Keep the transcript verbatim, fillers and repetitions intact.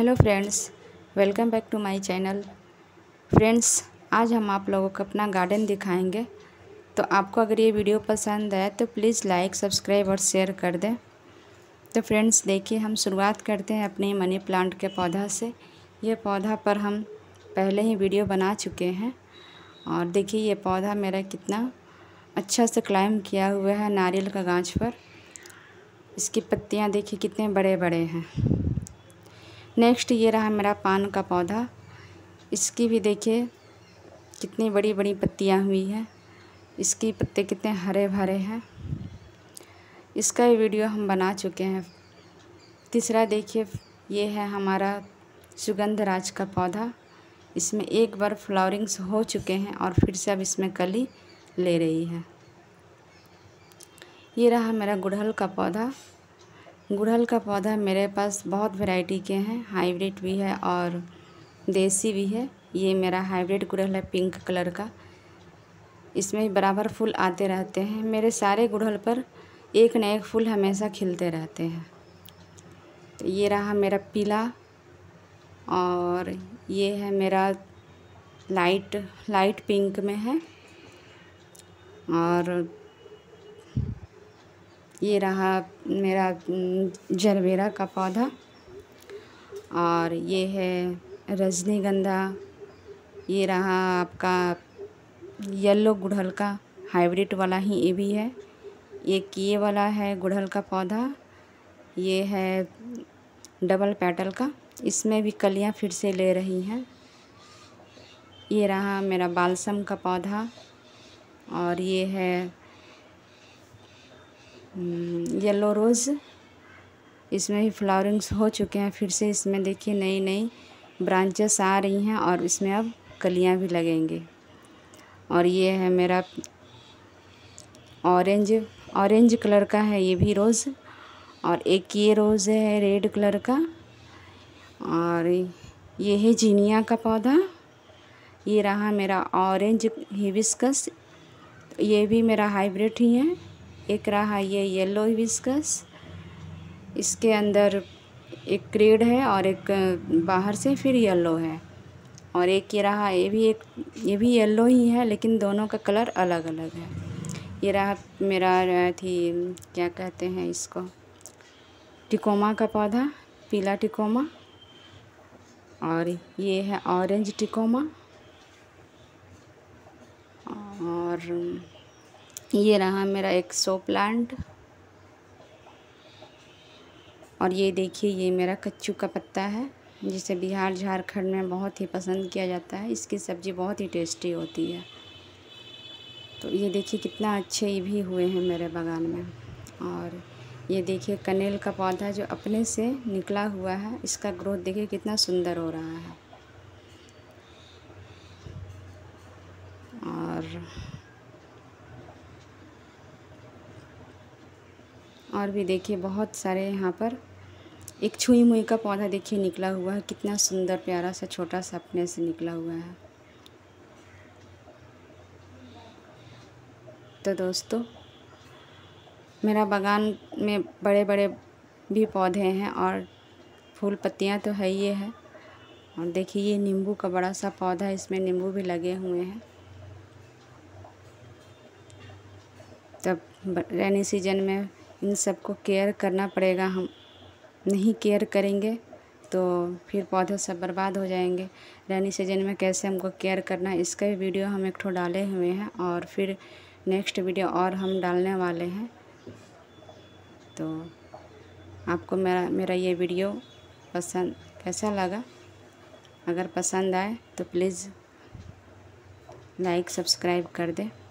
Hello friends, welcome back to my channel. Friends, आज हम आप लोगों को अपना गार्डन दिखाएंगे। तो आपको अगर ये वीडियो पसंद आए तो प्लीज़ लाइक, सब्सक्राइब और शेयर कर दें। तो फ्रेंड्स देखिए, हम शुरुआत करते हैं अपने मनी प्लांट के पौधा से। ये पौधा पर हम पहले ही वीडियो बना चुके हैं और देखिए ये पौधा मेरा कितना अच्छा से क्लाइम किया हुआ है नारियल का गाछ पर। इसकी पत्तियाँ देखिए कितने बड़े बड़े हैं। नेक्स्ट ये रहा मेरा पान का पौधा। इसकी भी देखिए कितनी बड़ी बड़ी पत्तियां हुई हैं। इसकी पत्ते कितने हरे भरे हैं। इसका भी वीडियो हम बना चुके हैं। तीसरा देखिए, ये है हमारा सुगंधराज का पौधा। इसमें एक बार फ्लावरिंग्स हो चुके हैं और फिर से अब इसमें कली ले रही है। ये रहा मेरा गुड़हल का पौधा। गुड़हल का पौधा मेरे पास बहुत वैरायटी के हैं, हाइब्रिड भी है और देसी भी है। ये मेरा हाइब्रिड गुड़हल है पिंक कलर का। इसमें बराबर फूल आते रहते हैं। मेरे सारे गुड़हल पर एक न एक फूल हमेशा खिलते रहते हैं। तो ये रहा मेरा पीला और ये है मेरा लाइट लाइट पिंक में है। और ये रहा मेरा जरबेरा का पौधा और ये है रजनीगंधा। ये रहा आपका येलो गुड़हल का हाइब्रिड वाला ही ये भी है। एक ये वाला है गुड़हल का पौधा। ये है डबल पेटल का, इसमें भी कलियां फिर से ले रही हैं। ये रहा मेरा बालसम का पौधा और ये है येलो रोज़। इसमें भी फ्लावरिंग्स हो चुके हैं। फिर से इसमें देखिए नई नई ब्रांचेस आ रही हैं और इसमें अब कलियां भी लगेंगी। और ये है मेरा ऑरेंज ऑरेंज कलर का है, ये भी रोज़। और एक ये रोज़ है रेड कलर का। और ये है जीनिया का पौधा। ये रहा मेरा ऑरेंज हिबिस्कस, ये भी मेरा हाइब्रिड ही है। एक रहा ये येलो हिबिस्कस, इसके अंदर एक रेड है और एक बाहर से फिर येलो है। और एक ये रहा, ये भी एक ये भी येलो ही है लेकिन दोनों का कलर अलग अलग है। ये रहा मेरा थी क्या कहते हैं इसको, टिकोमा का पौधा, पीला टिकोमा। और ये है ऑरेंज टिकोमा। और ये रहा मेरा एक शो प्लांट। और ये देखिए ये मेरा कच्चू का पत्ता है, जिसे बिहार झारखंड में बहुत ही पसंद किया जाता है। इसकी सब्ज़ी बहुत ही टेस्टी होती है। तो ये देखिए कितना अच्छे ये भी हुए हैं मेरे बागान में। और ये देखिए कनेल का पौधा जो अपने से निकला हुआ है, इसका ग्रोथ देखिए कितना सुंदर हो रहा है। और और भी देखिए बहुत सारे यहाँ पर एक छुई मुई का पौधा देखिए निकला हुआ है। कितना सुंदर प्यारा सा छोटा सा अपने से निकला हुआ है। तो दोस्तों, मेरा बागान में बड़े बड़े भी पौधे हैं और फूल पत्तियाँ तो है ही है। और देखिए ये नींबू का बड़ा सा पौधा है, इसमें नींबू भी लगे हुए हैं। तब रेनी सीजन में इन सबको केयर करना पड़ेगा। हम नहीं केयर करेंगे तो फिर पौधे सब बर्बाद हो जाएंगे। रेनी सीजन में कैसे हमको केयर करना है, इसका भी वीडियो हम एक ठो डाले हुए हैं और फिर नेक्स्ट वीडियो और हम डालने वाले हैं। तो आपको मेरा मेरा ये वीडियो पसंद कैसा लगा? अगर पसंद आए तो प्लीज़ लाइक सब्सक्राइब कर दें।